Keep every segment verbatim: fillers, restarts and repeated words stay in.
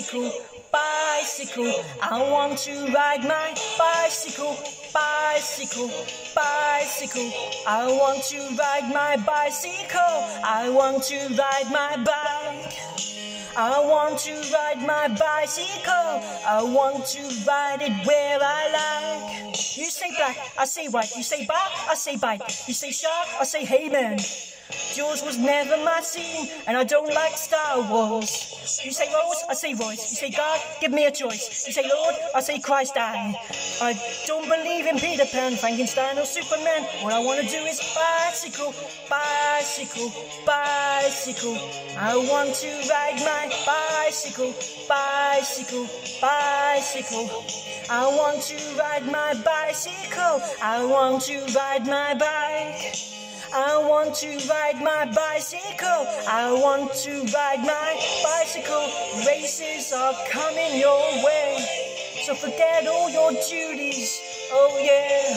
bicycle, bicycle. I want to ride my bicycle, bicycle, bicycle. I want to ride my bicycle. I want to ride my bike. I want to ride my bicycle. I want to ride it where I like. You say black, I say white. You say bar, I say bite. You say shark, I say hey man. Yours was never my scene, and I don't like Star Wars. You say Rose, I say Royce. You say God, give me a choice. You say Lord, I say Christ I. I don't believe in Peter Pan, Frankenstein or Superman. All I want to do is bicycle, bicycle, bicycle. I want to ride my bicycle, bicycle, bicycle. I want to ride my bicycle. I want to ride my bike. I want to ride my bicycle. I want to ride my bicycle. Races are coming your way, so forget all your duties. Oh yeah.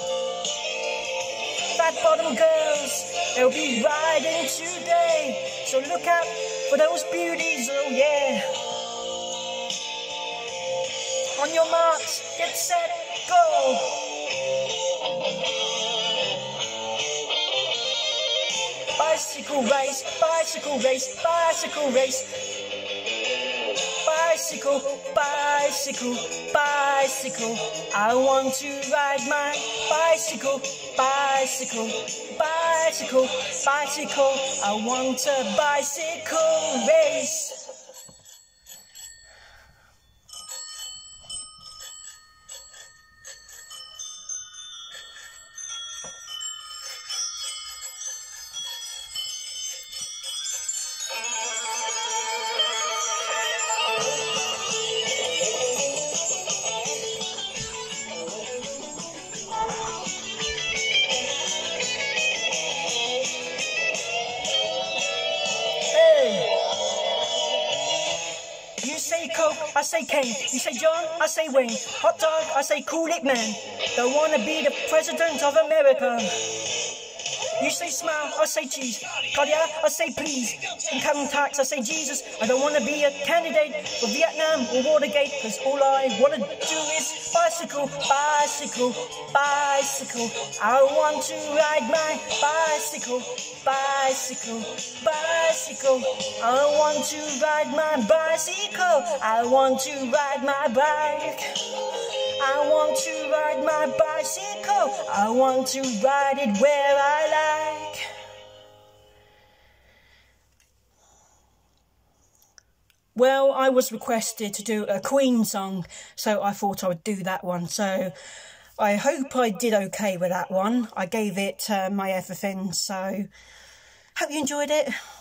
Fat bottom girls, they'll be riding today, so look out for those beauties. Oh yeah. On your marks, get set, go. Bicycle race, bicycle race, bicycle race. Bicycle, bicycle, bicycle. I want to ride my bicycle, bicycle, bicycle, bicycle. I want a bicycle race. You say Coke, I say Kane. You say John, I say Wayne. Hot dog, I say Cool It Man. Don't wanna be the president of America. You say smile, I say cheese. Cardia, I say please. Income tax, I say Jesus. I don't wanna be a candidate for Vietnam or Watergate, cause all I wanna do is bicycle, bicycle, bicycle. I want to ride my bicycle, bicycle, bicycle. I want to ride my bicycle. I want to ride my bike. I want to ride my bicycle. I want to ride it where I like. Well, I was requested to do a Queen song, so I thought I would do that one. So I hope I did okay with that one. I gave it uh, my everything, so hope you enjoyed it.